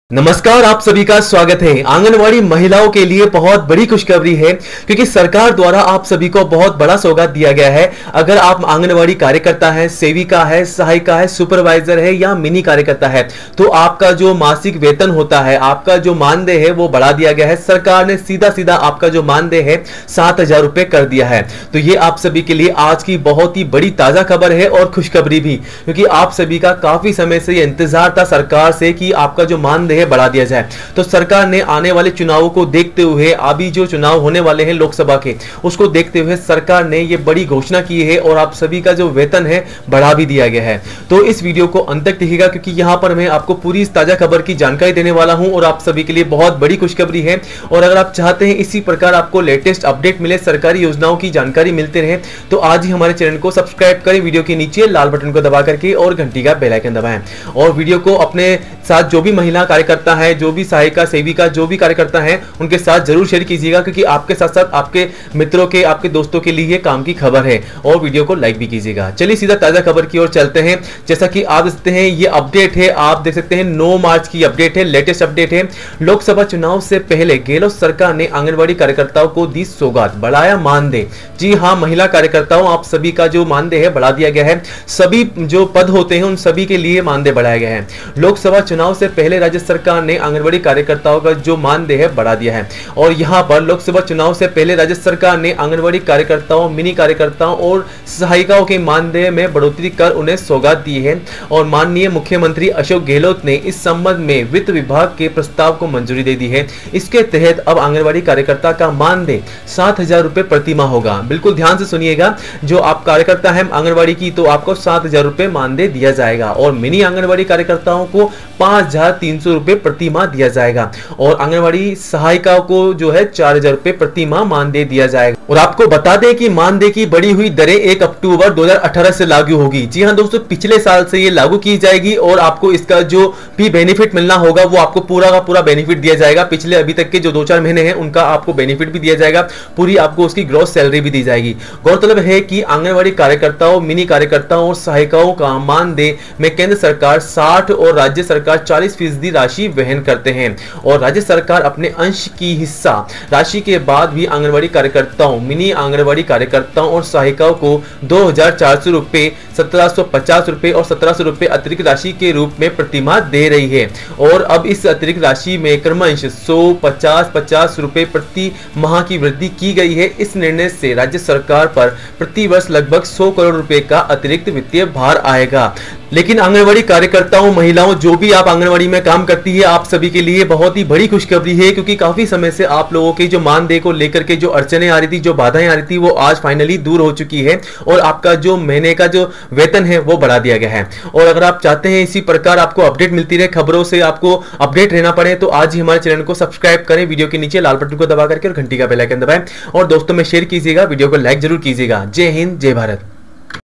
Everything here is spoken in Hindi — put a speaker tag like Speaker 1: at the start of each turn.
Speaker 1: नमस्कार, आप सभी का स्वागत है। आंगनवाड़ी महिलाओं के लिए बहुत बड़ी खुशखबरी है क्योंकि सरकार द्वारा आप सभी को बहुत बड़ा सौगात दिया गया है। अगर आप आंगनवाड़ी कार्यकर्ता है, सेविका है, सहायिका है, सुपरवाइजर है या मिनी कार्यकर्ता है तो आपका जो मासिक वेतन होता है, आपका जो मानदेय है वो बढ़ा दिया गया है। सरकार ने सीधा सीधा आपका जो मानदेय है 7,000 रुपए कर दिया है। तो ये आप सभी के लिए आज की बहुत ही बड़ी ताजा खबर है और खुशखबरी भी, क्योंकि आप सभी का काफी समय से ये इंतजार था सरकार से कि आपका जो मानदेय बढ़ा दिया जाए। तो सरकार ने आने वाले चुनावों को देखते हुए, अभी जो चुनाव होने वाले हैं लोकसभा के, उसको देखते हुए सरकार ने यह बड़ी घोषणा की है और आप सभी का जो वेतन है बढ़ा भी दिया गया है। तो इस वीडियो को अंत तक देखिएगा क्योंकि यहां पर मैं आपको पूरी इस ताजा खबर की जानकारी देने वाला हूं और आप सभी के लिए बहुत बड़ी खुशखबरी है। और अगर आप चाहते हैं इसी प्रकार आपको लेटेस्ट अपडेट मिले, सरकारी योजनाओं की जानकारी मिलते रहे, तो आज ही हमारे चैनल को सब्सक्राइब करें, वीडियो के नीचे लाल बटन को दबा करके और घंटी का बेल आइकन दबाएं। और वीडियो को अपने साथ जो भी महिला कार्यकर्ता है, जो भी सहायिका, सेविका, जो भी कार्यकर्ता है, उनके साथ जरूर शेयर कीजिएगा क्योंकि आपके साथ साथ आपके मित्रों के, आपके दोस्तों के लिए काम की खबर है। और वीडियो को लाइक भी कीजिएगा। चलिए सीधा ताजा खबर की ओर चलते हैं। जैसा कि आप देख सकते हैं ये अपडेट है, आप देख सकते हैं 9 मार्च की अपडेट है, लेटेस्ट अपडेट है। लोकसभा चुनाव से पहले गहलोत सरकार ने आंगनबाड़ी कार्यकर्ताओं को दी सौगात, बढ़ाया मानदेय। जी हां, महिला कार्यकर्ताओं, आप सभी का जो मानदेय है बढ़ा दिया गया है। सभी जो पद होते हैं उन सभी के लिए मानदेय बढ़ाया गया है। लोकसभा चुनाव से पहले राज्य सरकार ने आंगनबाड़ी कार्यकर्ताओं का जो मानदेय है बढ़ा दिया है। और यहां पर लोकसभा चुनाव से पहले राज्य सरकार ने आंगनबाड़ी कार्यकर्ताओं, मिनी कार्यकर्ताओं और सहायिकाओं के मानदेय में बढ़ोतरी कर उन्हें सौगात दी है। और माननीय मुख्यमंत्री अशोक गहलोत ने इस संबंध में वित्त विभाग के प्रस्ताव को मंजूरी दे दी है। इसके तहत अब आंगनबाड़ी कार्यकर्ता का मानदेय 7,000 रुपए प्रति माह होगा। बिल्कुल ध्यान से सुनिएगा, जो आप कार्यकर्ता है आंगनबाड़ी की तो आपको 7,000 रुपए मानदेय दिया जाएगा और मिनी आंगनबाड़ी कार्यकर्ताओं को 5,300 रुपए प्रति माह दिया जाएगा और आंगनबाड़ी सहायिकाओं को जो है 4,000 रुपए प्रति माह मानदेय दिया जाएगा। और आपको बता दें कि मानदेय की बढ़ी हुई दरें 1 अक्टूबर 2018 से लागू होगी। जी हां दोस्तों, पिछले साल से ये लागू की जाएगी और आपको इसका जो भी बेनिफिट मिलना होगा वो आपको पूरा का पूरा बेनिफिट दिया जाएगा। पिछले अभी तक के जो 2-4 महीने हैं उनका आपको बेनिफिट भी दिया जाएगा, पूरी आपको उसकी ग्रॉस सैलरी भी दी जाएगी। गौरतलब है कि आंगनबाड़ी कार्यकर्ताओं, मिनी कार्यकर्ताओं और सहायिकाओं का मानदेय में केंद्र सरकार 60 और राज्य सरकार 40% राशि वहन करते हैं और राज्य सरकार अपने अंश की हिस्सा राशि के बाद भी आंगनबाड़ी कार्यकर्ताओं, मिनी आंगनबाड़ी कार्यकर्ताओं और सहायिकाओं को 2,400 रुपए, 1,750 रुपए और 1,700 रुपए अतिरिक्त राशि के रूप में प्रतिमाह दे रही है। और अब इस अतिरिक्त राशि में क्रमश 100, 50, 50 रुपए प्रति माह की वृद्धि की गई है। इस निर्णय से राज्य सरकार पर प्रति वर्ष लगभग 100 करोड़ रुपए का अतिरिक्त वित्तीय भार आएगा। लेकिन आंगनबाड़ी कार्यकर्ताओं, महिलाओं, जो भी आप आंगनबाड़ी में काम करती है, आप सभी के लिए बहुत ही बड़ी खुशखबरी है क्योंकि काफी समय से आप लोगों के जो मानदेय को लेकर के जो अड़चने आ रही थी, जो बाधाएं आ रही थी, वो आज फाइनली दूर हो चुकी है और आपका जो महीने का जो वेतन है वो बढ़ा दिया गया है। और अगर आप चाहते हैं इसी प्रकार आपको अपडेट मिलती रहे, खबरों से आपको अपडेट रहना पड़े, तो आज ही हमारे चैनल को सब्सक्राइब करें, वीडियो के नीचे लाल बटन को दबा करके और घंटी का बेल आइकन दबाएं और दोस्तों में शेयर कीजिएगा, वीडियो को लाइक जरूर कीजिएगा। जय हिंद, जय भारत।